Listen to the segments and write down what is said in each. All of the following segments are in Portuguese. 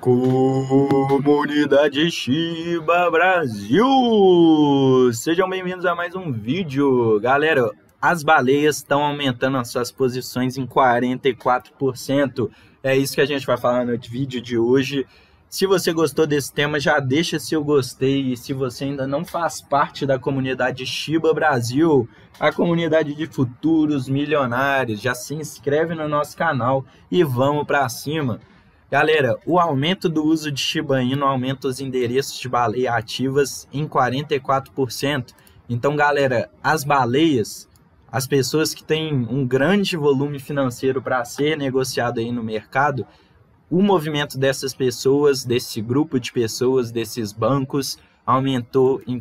Comunidade Shiba Brasil! Sejam bem-vindos a mais um vídeo. Galera, as baleias estão aumentando as suas posições em 44%. É isso que a gente vai falar no vídeo de hoje. Se você gostou desse tema, já deixa seu gostei. E se você ainda não faz parte da comunidade Shiba Brasil, a comunidade de futuros milionários, já se inscreve no nosso canal e vamos para cima. Galera, o aumento do uso de Shiba Inu aumenta os endereços de baleia ativas em 44%. Então, galera, as baleias, as pessoas que têm um grande volume financeiro para ser negociado aí no mercado, o movimento dessas pessoas, desse grupo de pessoas, desses bancos, aumentou em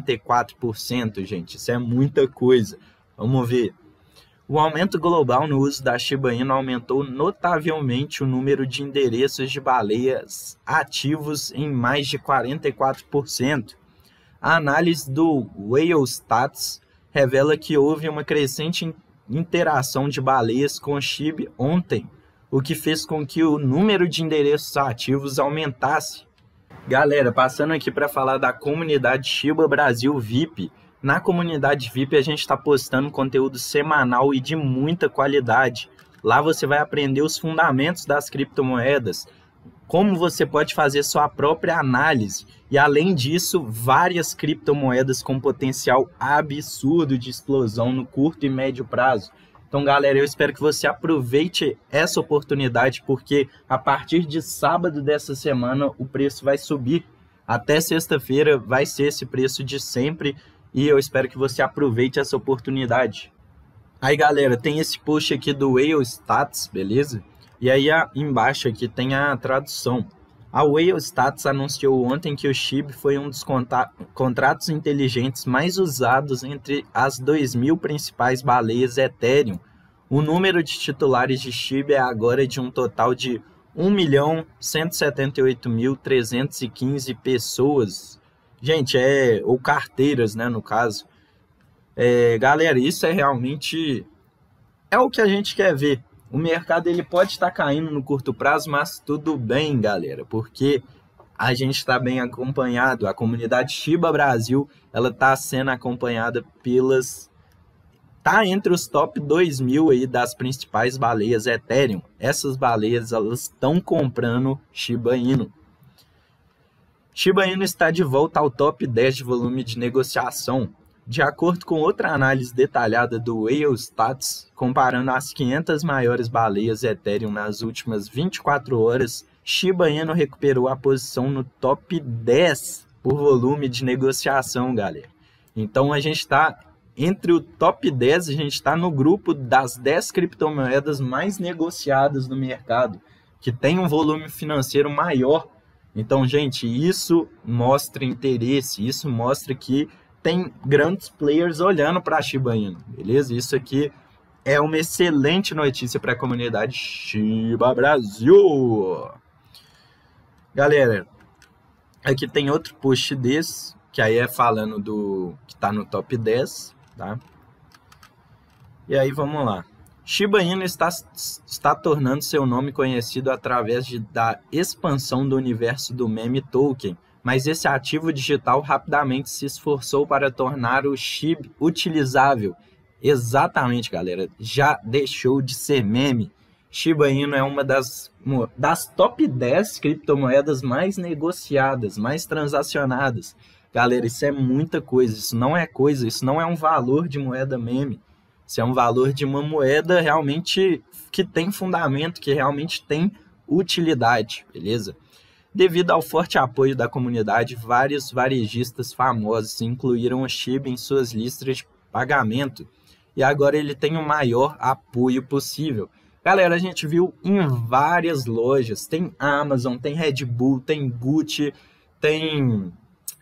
44%, gente. Isso é muita coisa. Vamos ver. O aumento global no uso da Shiba Inu aumentou notavelmente o número de endereços de baleias ativos em mais de 44%. A análise do Whale Stats revela que houve uma crescente interação de baleias com Shiba ontem, o que fez com que o número de endereços ativos aumentasse. Galera, passando aqui para falar da comunidade Shiba Brasil VIP. Na comunidade VIP a gente está postando conteúdo semanal e de muita qualidade. Lá você vai aprender os fundamentos das criptomoedas, como você pode fazer sua própria análise e, além disso, várias criptomoedas com potencial absurdo de explosão no curto e médio prazo. Então, galera, eu espero que você aproveite essa oportunidade, porque a partir de sábado dessa semana o preço vai subir. Até sexta-feira vai ser esse preço de sempre. E eu espero que você aproveite essa oportunidade. Aí, galera, tem esse post aqui do Whale Stats, beleza? E aí, embaixo aqui tem a tradução. A Whale Stats anunciou ontem que o SHIB foi um dos contratos inteligentes mais usados entre as 2.000 principais baleias Ethereum. O número de titulares de SHIB é agora de um total de 1.178.315 pessoas. Gente, ou carteiras, né, no caso. Galera, isso realmente é o que a gente quer ver. O mercado ele pode estar caindo no curto prazo, mas tudo bem, galera, porque a gente está bem acompanhado. A comunidade Shiba Brasil, ela está sendo acompanhada tá entre os top 2.000 aí das principais baleias Ethereum. Essas baleias, elas estão comprando Shiba Inu. Shiba Inu está de volta ao top 10 de volume de negociação. De acordo com outra análise detalhada do Whale Stats, comparando as 500 maiores baleias Ethereum nas últimas 24 horas, Shiba Inu recuperou a posição no top 10 por volume de negociação, galera. Então a gente está entre o top 10, a gente está no grupo das 10 criptomoedas mais negociadas no mercado, que tem um volume financeiro maior. Então, gente, isso mostra interesse, isso mostra que tem grandes players olhando para a Shiba Inu, beleza? Isso aqui é uma excelente notícia para a comunidade Shiba Brasil. Galera, aqui tem outro post desse, que aí é falando do que está no top 10, tá? E aí, vamos lá. Shiba Inu está tornando seu nome conhecido através da expansão do universo do meme token, mas esse ativo digital rapidamente se esforçou para tornar o SHIB utilizável. Exatamente, galera, já deixou de ser meme. Shiba Inu é uma das top 10 criptomoedas mais negociadas, mais transacionadas. Galera, isso é muita coisa, isso não é um valor de moeda meme. Isso é um valor de uma moeda realmente que tem fundamento, que realmente tem utilidade, beleza? Devido ao forte apoio da comunidade, vários varejistas famosos incluíram o SHIB em suas listas de pagamento. E agora ele tem o maior apoio possível. Galera, a gente viu em várias lojas. Tem Amazon, tem Red Bull, tem Gucci, tem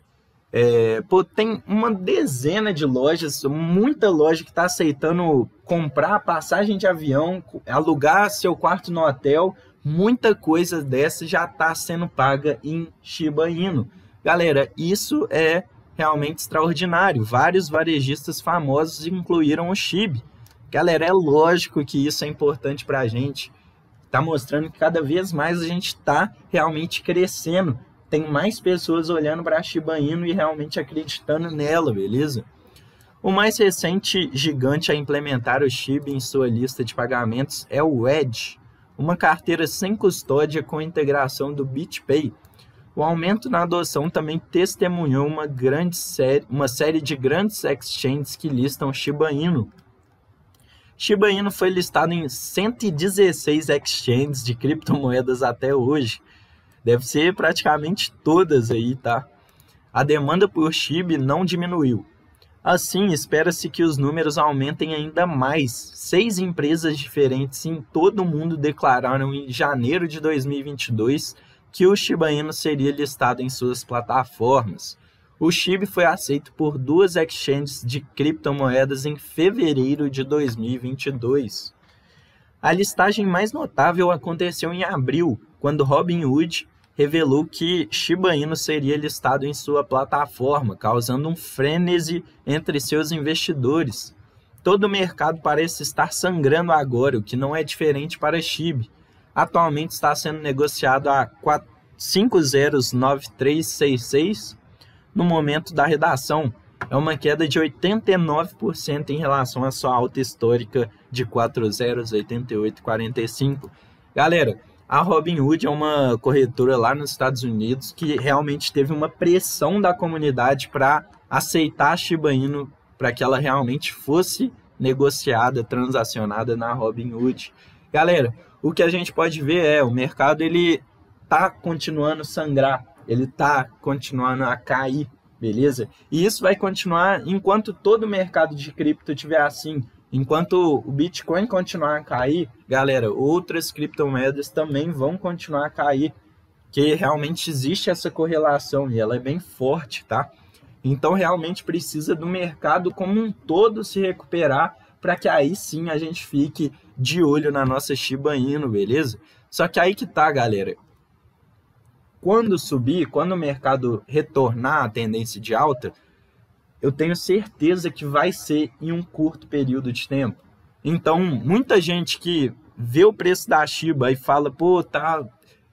uma dezena de lojas, muita loja que está aceitando comprar passagem de avião, alugar seu quarto no hotel, muita coisa dessa já está sendo paga em Shiba Inu. Galera, isso é realmente extraordinário. Vários varejistas famosos incluíram o SHIB. Galera, é lógico que isso é importante para a gente. Tá mostrando que cada vez mais a gente está realmente crescendo. Tem mais pessoas olhando para a Shiba Inu e realmente acreditando nela, beleza? O mais recente gigante a implementar o Shiba em sua lista de pagamentos é o Wedge, uma carteira sem custódia com integração do BitPay. O aumento na adoção também testemunhou uma série de grandes exchanges que listam Shiba Inu. Shiba Inu foi listado em 116 exchanges de criptomoedas até hoje. Deve ser praticamente todas aí, tá? A demanda por Shiba não diminuiu. Assim, espera-se que os números aumentem ainda mais. 6 empresas diferentes em todo o mundo declararam em janeiro de 2022 que o Shiba Inu seria listado em suas plataformas. O Shiba foi aceito por 2 exchanges de criptomoedas em fevereiro de 2022. A listagem mais notável aconteceu em abril, quando Robinhood revelou que Shiba Inu seria listado em sua plataforma, causando um frenesi entre seus investidores. Todo o mercado parece estar sangrando agora, o que não é diferente para Shiba. Atualmente está sendo negociado a 509366 no momento da redação. É uma queda de 89% em relação à sua alta histórica de 408845. Galera, a Robinhood é uma corretora lá nos Estados Unidos que realmente teve uma pressão da comunidade para aceitar a Shiba Inu, para que ela realmente fosse negociada, transacionada na Robinhood. Galera, o que a gente pode ver é o mercado ele tá continuando a sangrar, ele tá continuando a cair, beleza? E isso vai continuar enquanto todo o mercado de cripto estiver assim. Enquanto o Bitcoin continuar a cair, galera, outras criptomoedas também vão continuar a cair, que realmente existe essa correlação e ela é bem forte, tá? Então realmente precisa do mercado como um todo se recuperar para que aí sim a gente fique de olho na nossa Shiba Inu, beleza? Só que aí que tá, galera. Quando subir, quando o mercado retornar à tendência de alta, eu tenho certeza que vai ser em um curto período de tempo. Então, muita gente que vê o preço da Shiba e fala, pô, tá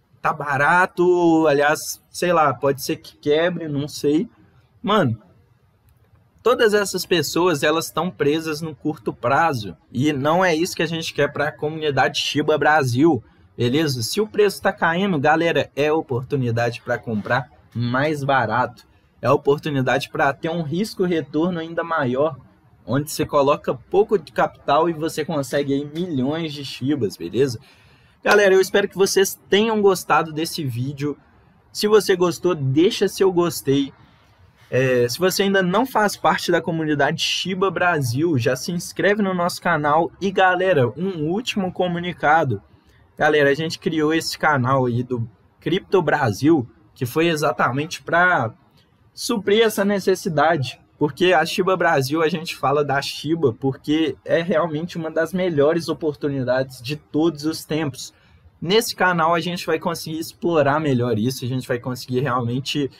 barato, aliás, sei lá, pode ser que quebre, não sei. Mano, todas essas pessoas, elas estão presas no curto prazo. E não é isso que a gente quer para a comunidade Shiba Brasil, beleza? Se o preço está caindo, galera, é oportunidade para comprar mais barato. É oportunidade para ter um risco-retorno ainda maior, onde você coloca pouco de capital e você consegue aí milhões de Shibas, beleza? Galera, eu espero que vocês tenham gostado desse vídeo. Se você gostou, deixa seu gostei. Se você ainda não faz parte da comunidade Shiba Brasil, já se inscreve no nosso canal. E galera, um último comunicado. Galera, a gente criou esse canal aí do Cripto Brasil, que foi exatamente para suprir essa necessidade, porque a Shiba Brasil, a gente fala da Shiba porque é realmente uma das melhores oportunidades de todos os tempos. Nesse canal a gente vai conseguir explorar melhor isso, a gente vai conseguir realmente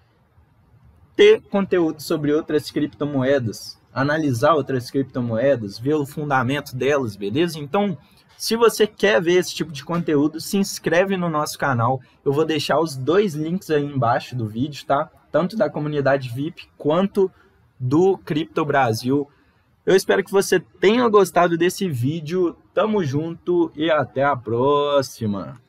ter conteúdo sobre outras criptomoedas, analisar outras criptomoedas, ver o fundamento delas, beleza? Então, se você quer ver esse tipo de conteúdo, se inscreve no nosso canal. Eu vou deixar os 2 links aí embaixo do vídeo, tá? Tanto da comunidade VIP quanto do Cripto Brasil. Eu espero que você tenha gostado desse vídeo. Tamo junto e até a próxima!